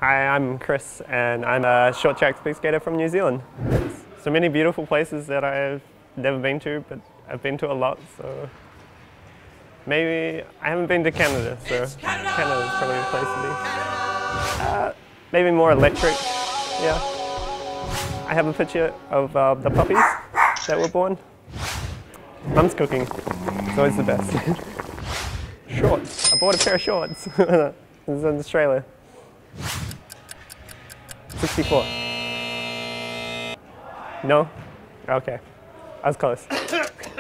Hi, I'm Chris, and I'm a short track speed skater from New Zealand. So many beautiful places that I've never been to, but I've been to a lot, so maybe I haven't been to Canada, so Canada's probably the place to be. Maybe more electric, yeah. I have a picture of the puppies that were born. Mum's cooking, it's always the best. Shorts, I bought a pair of shorts. This is in Australia. 64. No? Okay. I was close.